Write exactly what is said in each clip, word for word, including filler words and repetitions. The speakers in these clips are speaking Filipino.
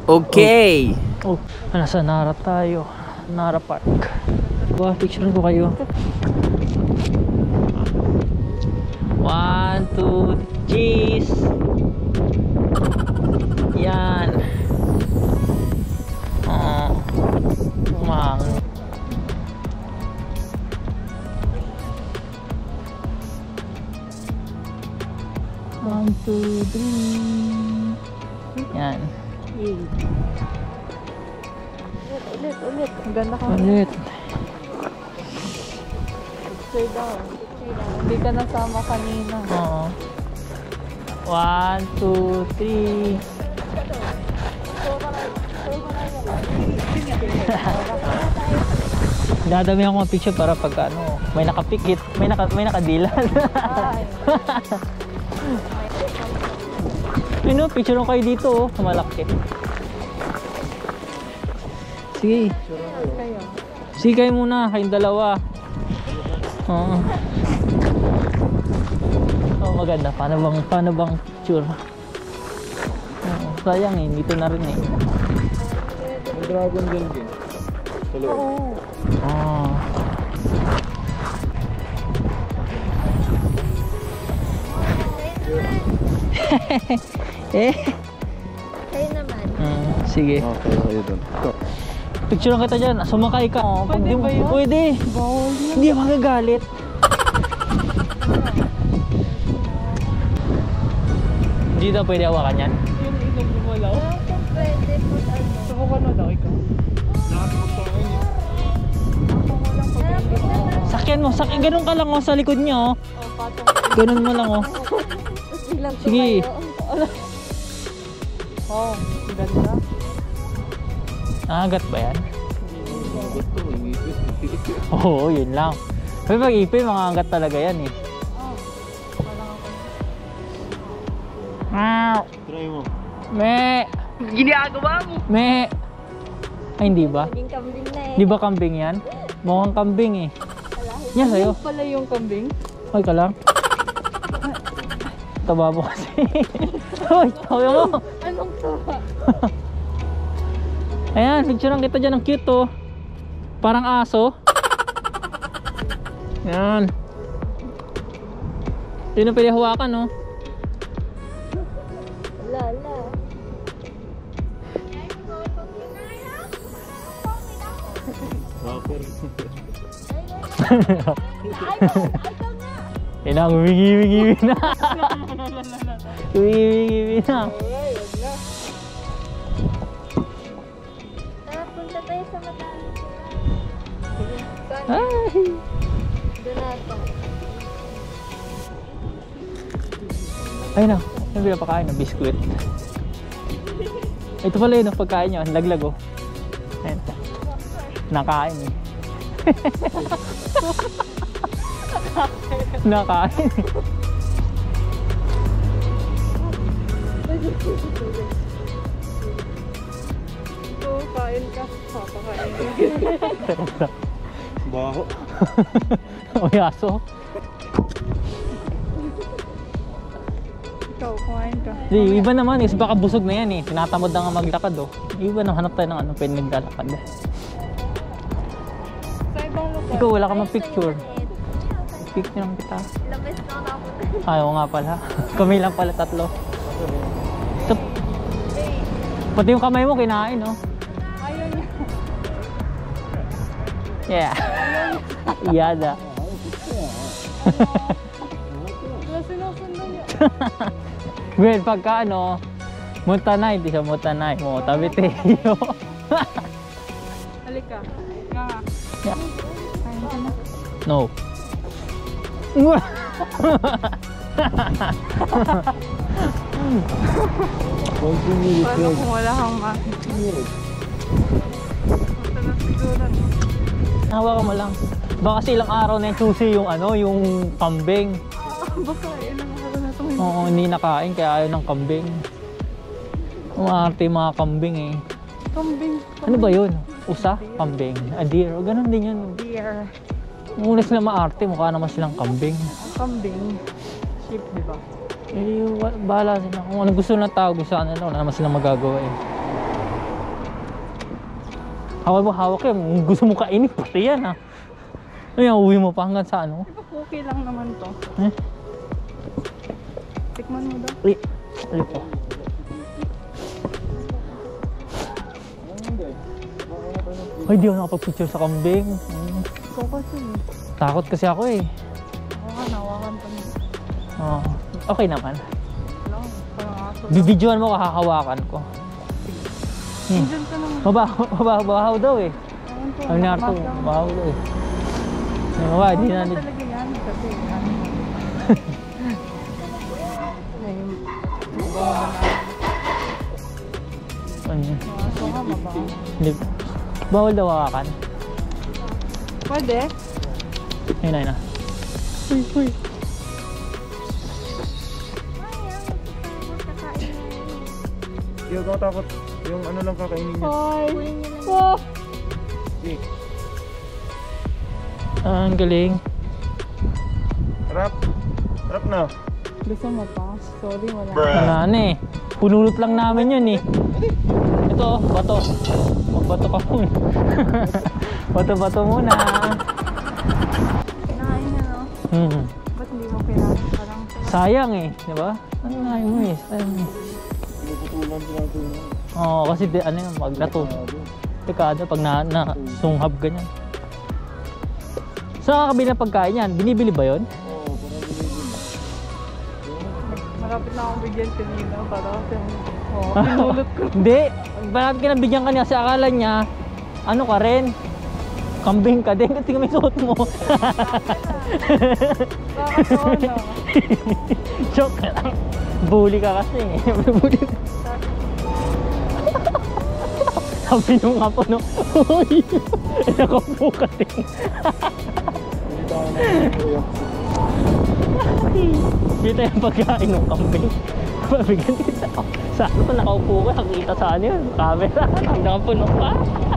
Okay. Oh, oh, nasa Nara tayo. Nara Park. Wow, picture ko kayo. One, two, cheese. Yan. Oh, mang. One, two, three. Yan. Ulit, ulit, ulit. Maganda ka. Ulit. Picture down. Picture down. Hindi ka nasama kanina. Oo. One, two, three. Dadami ako ng picture para pag ano, may nakapikit, may naka may nakadilan. Ano, picture ko kayo dito oh, malaki. Sige. Sige kayo muna, kayong dalawa. Oo. Oh, maganda. Paano bang paano bang picture? Oh, sayang eh, dito na rin eh. May dragon din din. Oo. Oh. Eh. Kayo naman. Hmm, sige. Okay, kayo doon. Picture lang kita dyan. Sumakay ka. Oh, pag di mo, pwede. Hindi magagalit. Hindi daw pwede hawakan yan. Yung isang gumalaw? Kung pwede po ano. Saka ka na daw ikaw. Nakakapagsakin eh. Sakyan mo. Sakyan. Ganun ka lang oh, sa likod niya oh. Ganun mo lang oh. Sige. Oh, ganda. Nakagat ba yan? Oo, yun lang. Pero pag ipin, makagat talaga yan eh. Meow. Try mo. Me. Ginagawa mo. Me. Ay, hindi ba? Naging kambing na eh. Di ba kambing yan? Mukhang kambing eh. Yan sa'yo. Ano pala yung kambing? Ay ka lang. Taba mo kasi. Uy, tawa mo. Anong tawa? Ayan, picturean kita dyan. Ang cute oh. Parang aso. Yan. Yun ang pwede hawakan oh. Lala. Rapper. Yan na, umigi-wigi na. Umigi-wigi na. Tara, punta tayo sa matalo. Ay. Doon natin. Ay na, ano pinapakain na? Biskuit. Ito pala yun, pagkain nyo. Laglag oh. Ayan. Nakain eh. Nakain. Oo, kain ka. Papakain ka. Baho. O yaso. Ikaw, kumain ka. Di, iba naman eh. Baka busog na yan eh. Tinatamad na nga maglakad oh. Iba na, hanap tayo ng ano, pwede naglalakad. Sa ibang lugar. Ikaw, wala ka mag-picture. Picture lang kita. Ilang beses na ako nakapunta. Ayaw nga pala. Kami lang pala tatlo. So, pati yung kamay mo kinain oh. Ayaw niya. Yeah. Iyada. Wala sinusundan niya. Well, pagka ano, mutanay, di siya mutanay mo, tabi tayo. Halika. Nga nga. Yeah. Kain ka na. No. Paano kung wala kang makikita? Matalas siguro. Hawa ka mo lang. Baka kasi ilang araw na yung susi yung ano, yung kambing. Baka ilang araw na itong Oo, hindi nakain kaya ayaw ng kambing. Umaarte yung mga kambing eh. kambing. Ano ba yun? Usa? Kambing? A deer? O ganun din yun. Deer. Muna sila maarte, mukha naman silang kambing. Kambing. Sheep, di ba? Eh, bahala sila. Kung ano gusto ng tao, gusto ano, wala naman silang magagawa eh. Hawak mo, hawak yan. Kung gusto mo kainin, pati yan ha. Ano yan, uwi mo pa hanggang sa ano? Diba cookie lang naman to? Eh? Tikman mo daw. Uy, ulit po. Ay, di ako nakapag-picture sa kambing. Hmm. Ikaw kasi. Takot kasi ako eh. Hawakan, hawakan pa niya. Oh, okay naman. Wala, parang aso. Bibidyoan mo, kahawakan ko. Hmm. Nandiyan ka naman. Mabaho, mabaho, mabaho daw eh. Ewan ko, Ang narto, mabaho. mabaho daw eh. Ay, mabaho, di na. Ano talaga yan? Kasi yan. Ay, mabaho na. Ano yun? Mga aso nga, mabaho. Hindi. Bawal daw hawakan. Pwede? Ayun, ayun na. Uy, uy. Hindi ako takot. Yung ano lang kakainin niya. Hi! Oh! Okay. Ah, ang galing. Harap. Harap na. Gusto mo pa? Sorry, wala. Wala na eh. Punulot lang namin yun eh. Ito, bato. Magbato ka muna. Bato-bato muna. Kinain niya, no? Hmm. Ba't hindi mo kailangan? Parang Sayang eh, di ba? Ano nga mo eh, sayang eh. Pinuputulan sila ito. Oo, kasi di, ano yun, pag nato. Dekada, pag na, na sunghab ganyan. Sa kakabili ng pagkain yan, binibili ba yun? Oo, parang binibili. malapit na akong bigyan kanina para kasi oh, pinulot ko. Hindi, malapit ka nang bigyan kanya kasi akala niya, ano ka rin? Kambing ka din, kasi may suot mo. Bakit ako na? Joke lang. Bully ka kasi eh. Bully ka. Sabi nung nga po, no? Uy! Nakapo ka din. Hindi tayo na kuya. Dito yung pagkain ng kambing. Mabigyan kita. Saan pa nakaupo ka? Nakita saan yun? Camera. Nakapuno ka.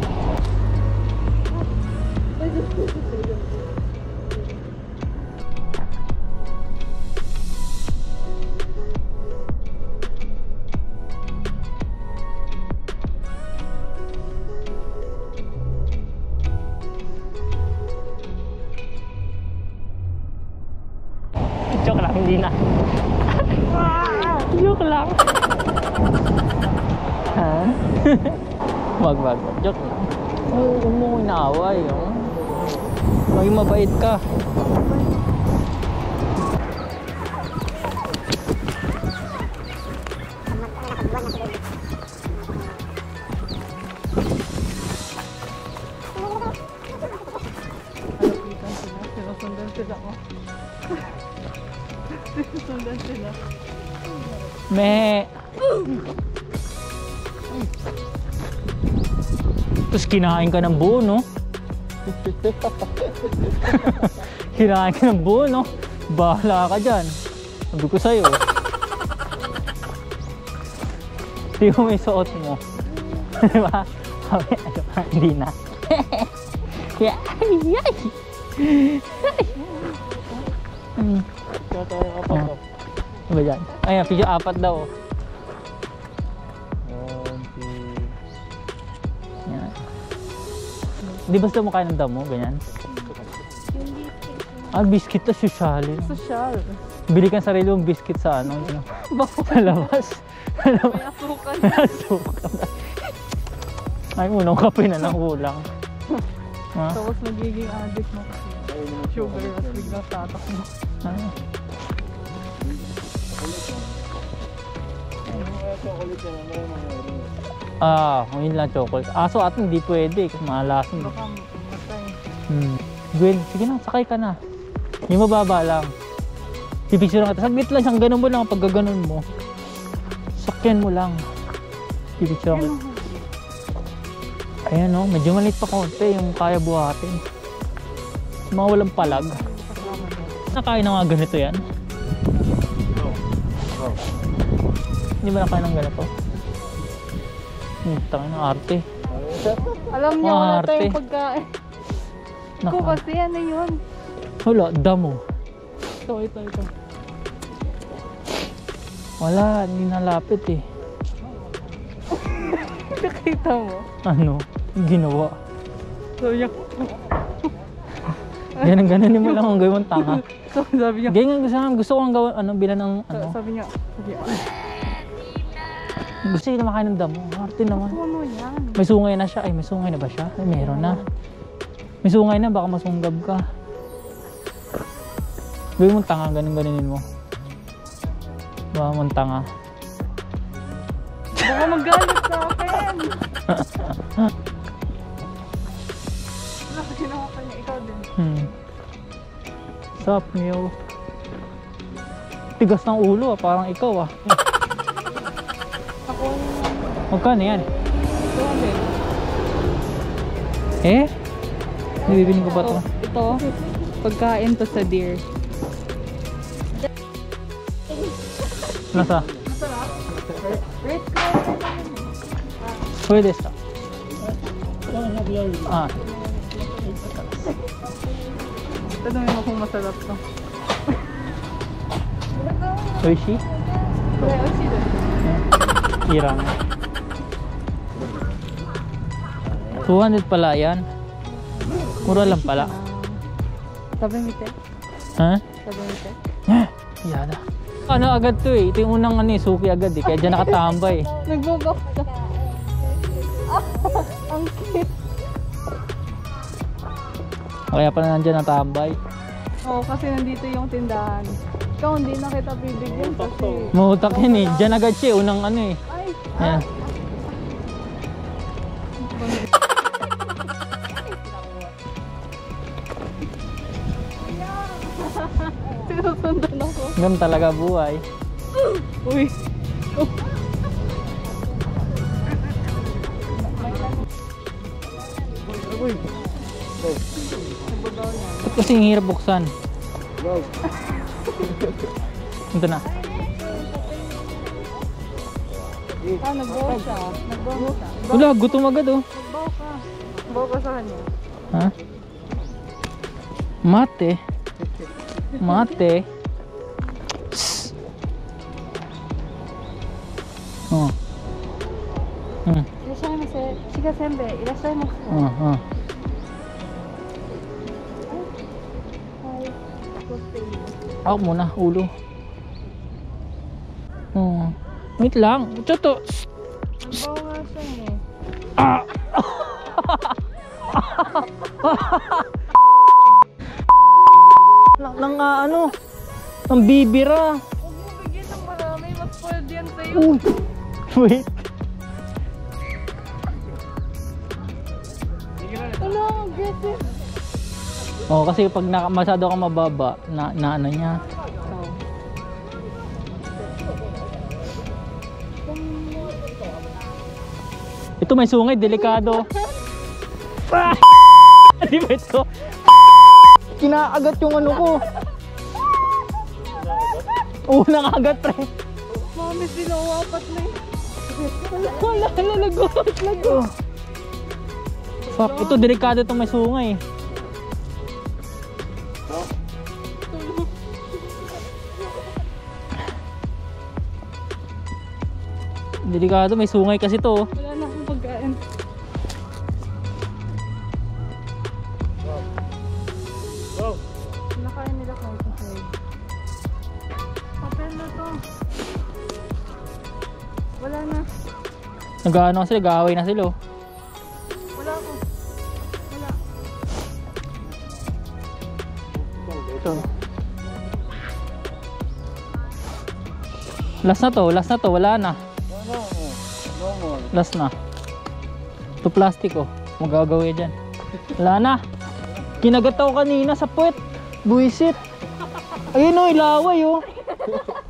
Joke lang, hindi na. Joke lang. Ha? Wag, wag, wag. Joke lang. Oh, huwag mo ko inaaway. Oh. Maging mabait ka. Alapitan sila, sinusundan sila ko. Sinusundan sila. Me. Tapos kinain ka ng buo, no? Kinain ka ng buo, no? Bahala ka dyan. Sabi ko sa'yo. Di mo may suot mo. Diba? Sabi, ano ka, hindi na. Ay, ay. Hmm. Tatay ka pa Oh. Ano ba dyan? Ayan, picture apat daw. One, two. Yan. Di basta mo kain ng damo, ganyan? Ah, biscuit na sosyalin. Social. Bili kang sarili mong biscuit sa ano, ano sa labas. Sa labas. May asukan. Nasuka na. Ay, unang kape na lang kulang. Ha? Tapos nagiging addict mo kasi. Sugar at biglang tatak mo. Ah. Chocolate yan, ano yung mangyari? Ah, yun lang chocolate. Aso at hindi pwede kasi malason. Baka matay. Hmm. Gwen, sige na, sakay ka na. Yung mababa lang. Pipicture lang kita. Saglit lang siyang ganun mo lang pag gaganon mo. Sakyan mo lang. Pipicture lang kita. Ayan o, medyo maliit pa konti yung kaya buhatin. Mga walang palag. Nakain na nga ganito yan. Hindi ba nakain ng ganito? Hmm, tangin ng arte. Alam niya wala Arte. tayong pagkain. Ko Naka. kasi ano yun? Wala, damo. Ito, ito, ito. Wala, hindi nalapit eh. Nakita mo? Ano? Ginawa. Sabi niya, Ganun ganunin mo lang ang gawin mong tanga. so, sabi niya, Ganyan gusto, gusto kong gawin, ano, bilan ng, ano. sabi niya, sabi niya, Gusto niya makain ng damo. Arte naman. ano yan? May sungay na siya. Ay, may sungay na ba siya? Ay, meron na. May sungay na, baka masunggab ka. Gawin mong tanga, ganun ganunin mo. Baka mong tanga. Baka magalit sa akin. Wala, ginawa ka niya, ikaw din. Hmm. Sup, Mio? Tigas ng ulo ah, parang ikaw ah. Ako yung Magkano yan? two hundred. Eh? Nabibinin ko ba to? Ito, pagkain to sa deer. Nasa? Masarap. Rate ko. Pwede sa. Ah. Tanungin mo kung masarap to. Oishi? Kaya, oishi doon. Irang. two hundred pala yan. Mura lang pala. Sabi mo, te? Ha? Sabi mo, te? Eh, yada. Ano agad to eh. Ito yung unang ano eh, suki agad eh. Kaya dyan nakatambay. Nagbabak ka. Ah, ang cute. Kaya pala nandyan natambay. Oo, kasi nandito yung tindahan. Ikaw, hindi na kita bibigyan kasi... Mahutak yan eh. Dyan agad siya eh. Unang ano eh. Ay! Yan. Sinusundan ako. Ganun talaga buhay. Uy! Kasi ang hirap buksan. Ito na. Ah, nagbawa siya. Nagbawa siya. Wala, gutom agad oh. Nagbawa ka. Nagbawa ka sa kanya. Ha? Mate. Mate. Shhh. Oh. Hmm. いらっしゃいませ。shika senbei。いらっしゃいませ。 Oh, oh. はい。取っていい？ Ako muna, ulo. Oh. Wait lang. Choto. Nagbawa nga siya eh. Ah! Lang, lang uh, ano? Ang bibira. Huwag mo bigyan ng marami. Mas pwede yan sa'yo. Uy. Wait. Ano? Aggressive. Oh, kasi pag na, masyado kang mababa, na, na ano niya. Ito may sungay, delikado. Ah! Di ba ito? Kinaagat yung ano ko. Oo, nakagat pre. Mami, sinawapat na eh. Wala, wala, lagot, lagot. Fuck, ito delikado itong may sungay. Delikado, may sungay kasi to. Wala na akong pagkain. Nakain nila kahit sa side. Papel na to. Wala na. Nag-ano sila, nag-aaway na sila. Wala ako. Wala. Ito. Last na to, last na to, wala na. Last na. Ito plastic oh. Magagawin dyan. Wala na. Kinagat ako kanina sa puwet. Buisit. Ayun oh, ilaway oh.